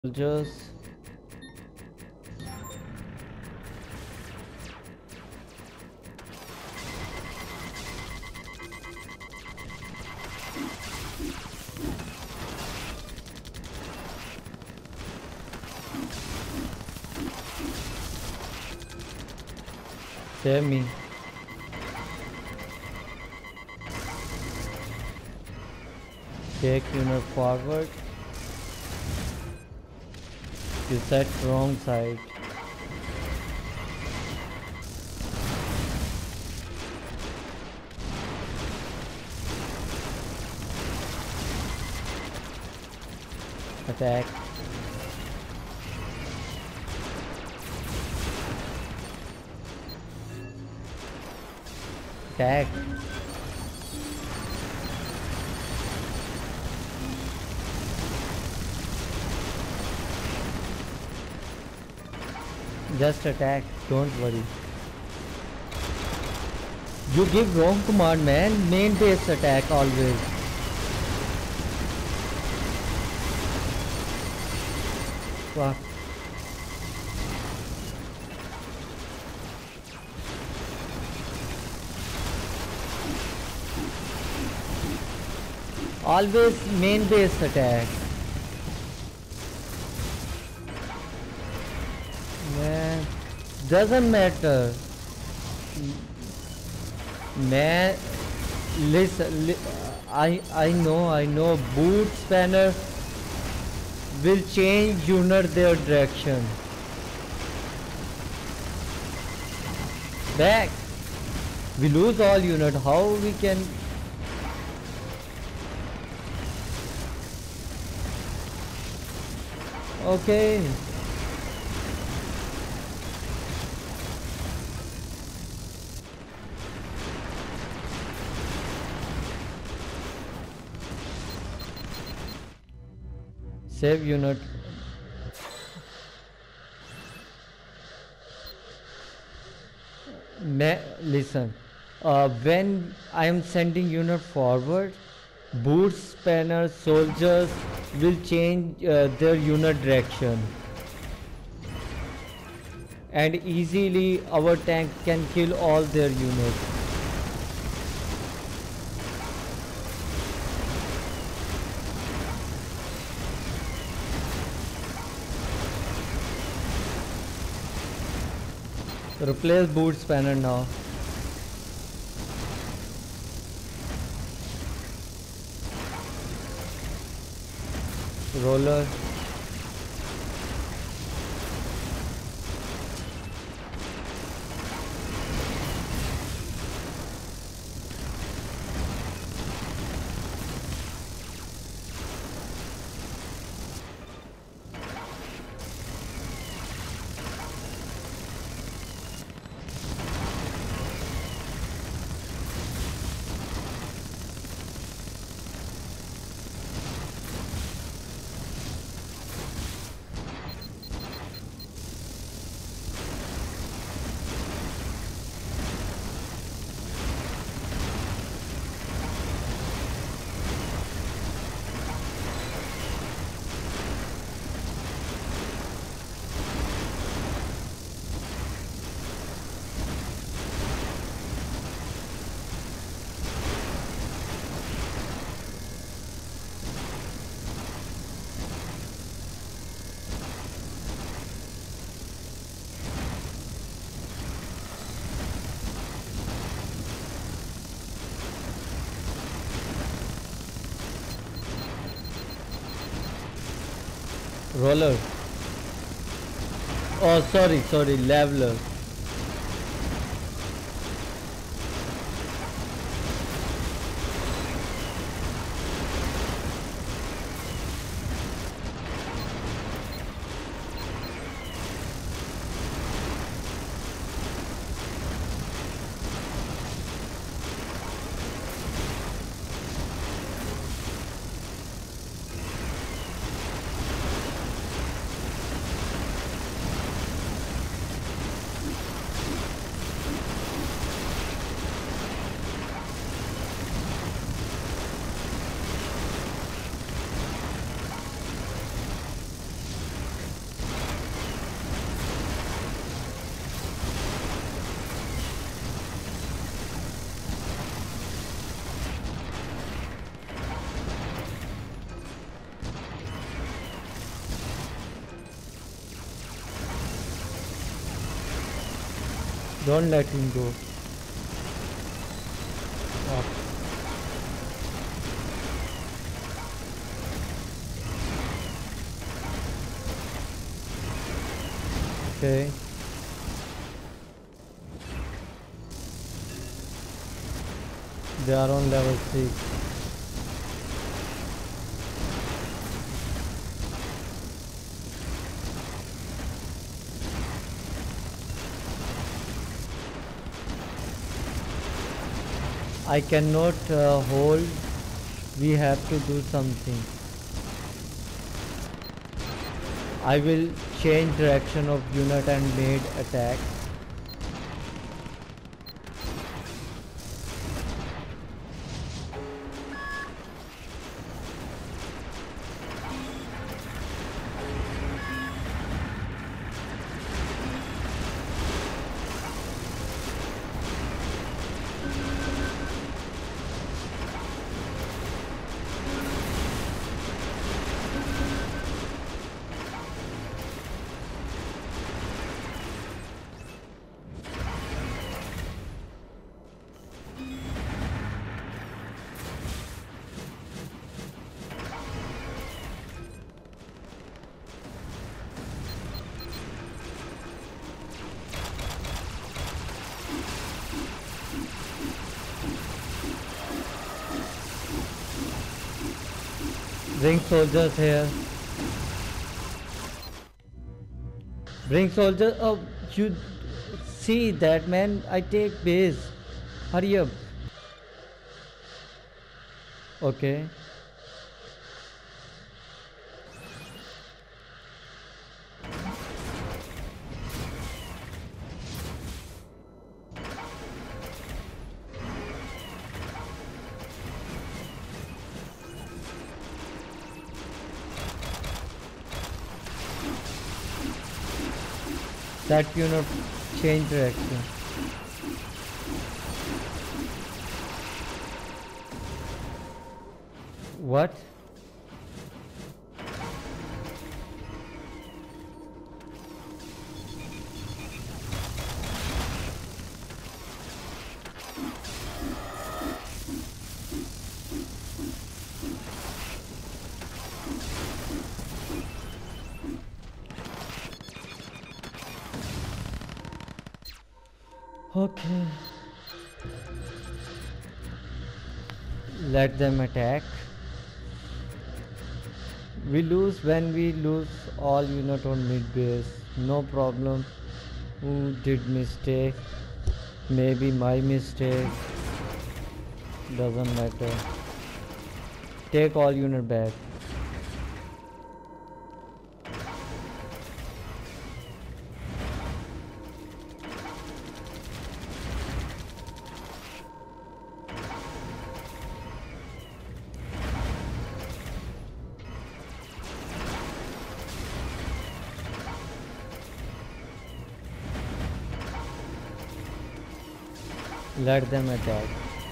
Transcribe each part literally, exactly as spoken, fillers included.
Soldiers. Save me. Take unit forward. You set wrong side. Attack. Attack. Just attack, don't worry. You give wrong command, man. Main base attack always. Fuck. Always main base attack. Man, doesn't matter. Man, listen, li I I know I know. Boot spanner will change unit their direction. Back. We lose all unit. How we can? Okay. Save unit. Ma listen, uh, when I am sending unit forward, boot spanner soldiers will change uh, their unit direction, and easily our tank can kill all their units. Replace boot spanner now. Roller. Roller. Oh, sorry, sorry, leveler. Don't let him go. Oh, okay. They are on level six. I cannot uh, hold. We have to do something. I will change direction of unit and made attack. Bring soldiers here. Bring soldiers. Oh, you see that man? I take base. Hurry up. Okay. That unit change direction. What? Okay. Let them attack. We lose when we lose all unit on mid base. No problem. Who did mistake? Maybe my mistake. Doesn't matter. Take all unit back. Let them attack.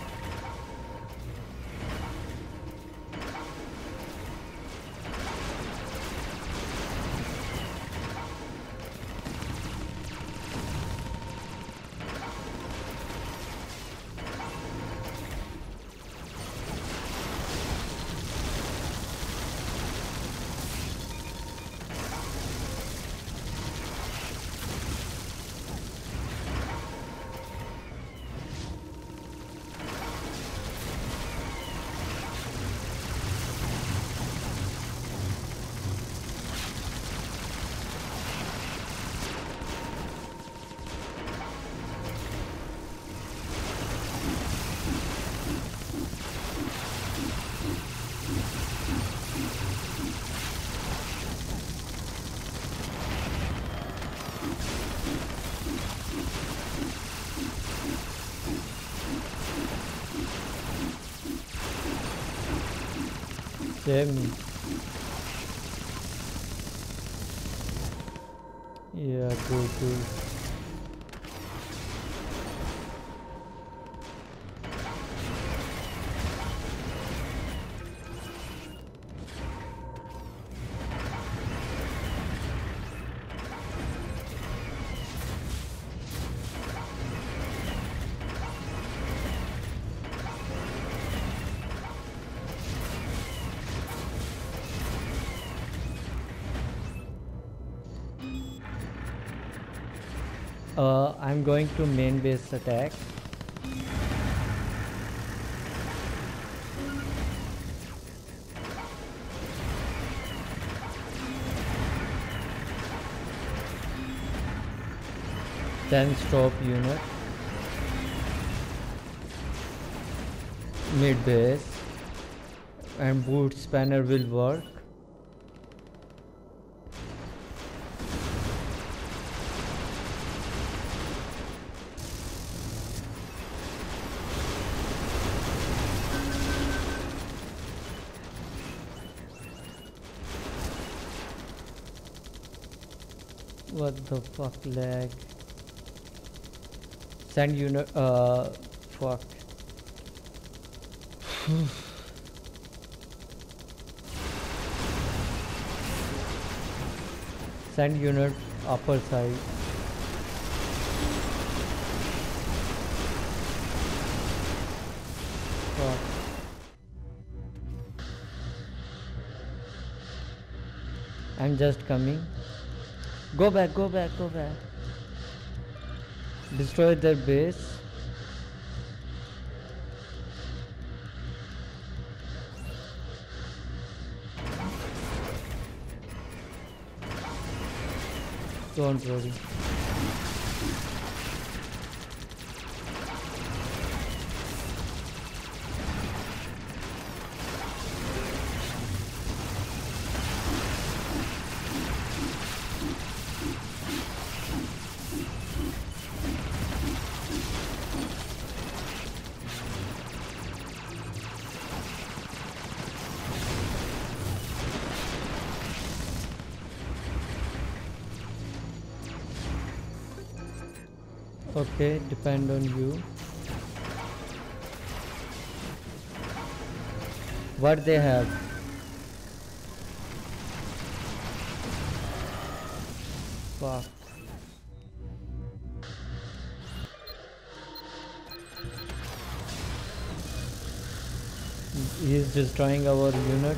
Save me. Yeah, cool, cool. Uh, I'm going to main base attack. Then stop unit. Mid base. And boot spanner will work. What the fuck, lag? Send unit. Uh, fuck. Send unit upper side. Fuck. I'm just coming. Go back, go back, go back. Destroy their base. Don't worry. Okay, depend on you. What they have? Fuck. He is destroying our unit.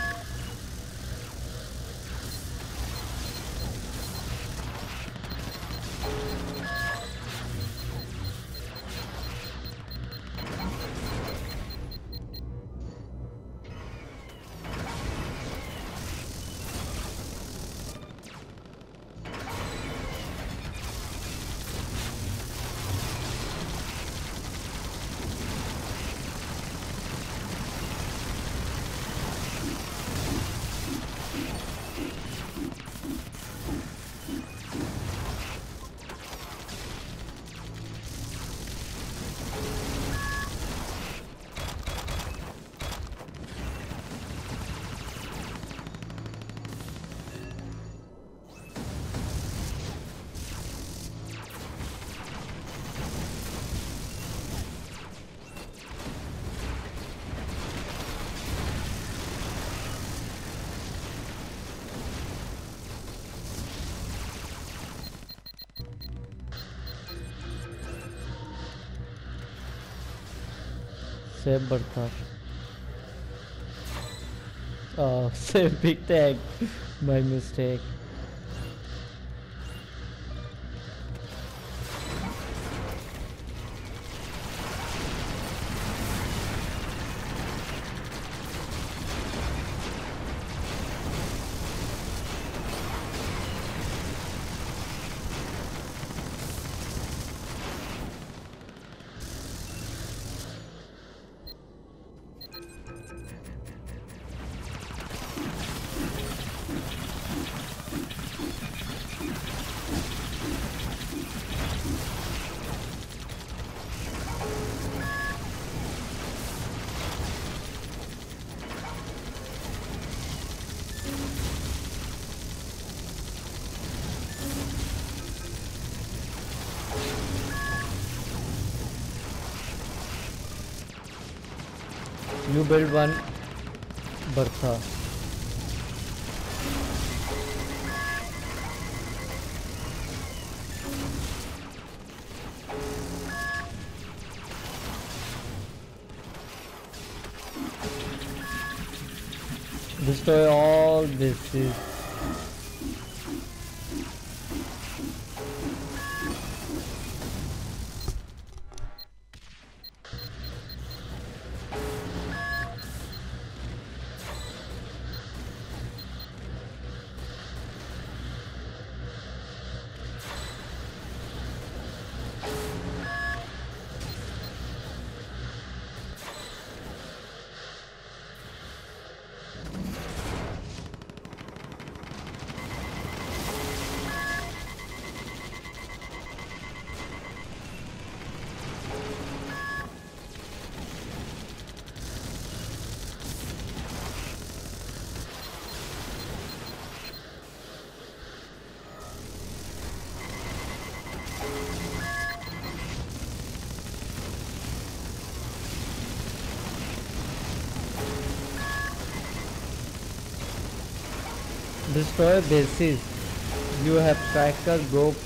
Save Bertha. Oh, save Big Tag. My mistake. You build one Bertha. Destroy all bases. Destroy bases. You have tracker, go